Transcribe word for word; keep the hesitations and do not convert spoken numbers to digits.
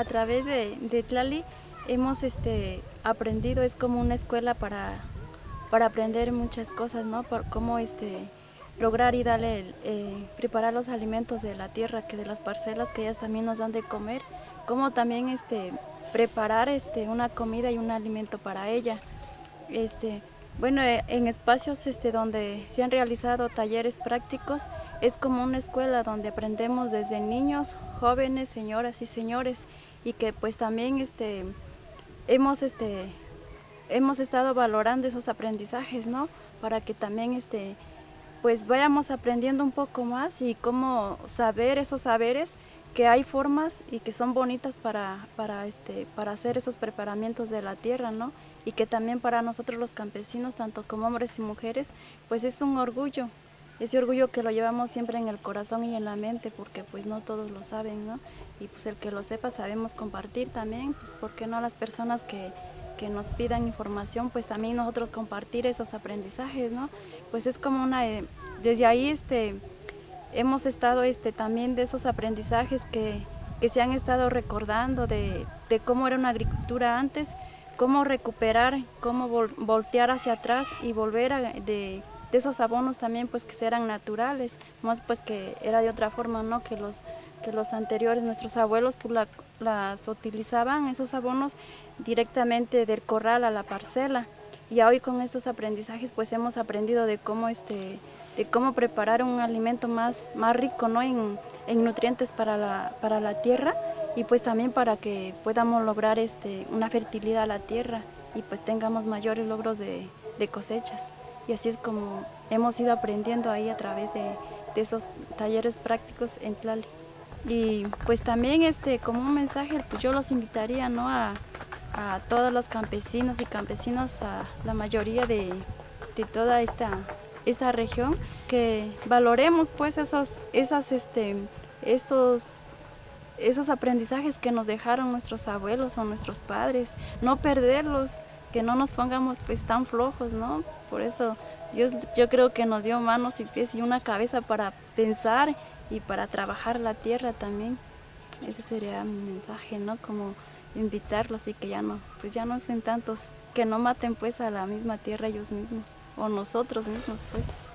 a través de, de Tlali hemos este, aprendido, es como una escuela para, para aprender muchas cosas, ¿no? Por cómo este, lograr y darle, eh, preparar los alimentos de la tierra, que de las parcelas que ellas también nos dan de comer, cómo también este, preparar este, una comida y un alimento para ella. Este, bueno, eh, en espacios este, donde se han realizado talleres prácticos, es como una escuela donde aprendemos desde niños, jóvenes, señoras y señores, y que pues también este, hemos, este, hemos estado valorando esos aprendizajes, ¿no? Para que también este, pues vayamos aprendiendo un poco más y cómo saber esos saberes, que hay formas y que son bonitas para, para, este, para hacer esos preparamientos de la tierra, ¿no? Y que también para nosotros los campesinos, tanto como hombres y mujeres, pues es un orgullo, ese orgullo que lo llevamos siempre en el corazón y en la mente, porque pues no todos lo saben, ¿no? Y pues el que lo sepa sabemos compartir también, pues ¿por qué no las personas que, que nos pidan información, pues también nosotros compartir esos aprendizajes, ¿no? Pues es como una, eh, desde ahí este, hemos estado este, también de esos aprendizajes que, que se han estado recordando de, de cómo era una agricultura antes, cómo recuperar, cómo vol voltear hacia atrás y volver a, de, de esos abonos también pues que eran naturales, más pues que era de otra forma, ¿no? Que los, que los anteriores, nuestros abuelos pues la, las utilizaban esos abonos directamente del corral a la parcela, y hoy con estos aprendizajes pues hemos aprendido de cómo este de cómo preparar un alimento más, más rico, ¿no? en, en nutrientes para la, para la tierra, y pues también para que podamos lograr este, una fertilidad a la tierra y pues tengamos mayores logros de, de cosechas. Y así es como hemos ido aprendiendo ahí a través de, de esos talleres prácticos en Tlali. Y pues también este, como un mensaje, pues yo los invitaría, ¿no? a, a todos los campesinos y campesinos, a la mayoría de, de toda esta, esta región, que valoremos pues esos, esas, este, esos esos aprendizajes que nos dejaron nuestros abuelos o nuestros padres, no perderlos, que no nos pongamos pues tan flojos, ¿no? Pues por eso Dios, yo creo que nos dio manos y pies y una cabeza para pensar y para trabajar la tierra también. Ese sería mi mensaje, ¿no? Como invitarlos y que ya no, pues ya no sean tantos, que no maten pues a la misma tierra ellos mismos o nosotros mismos pues.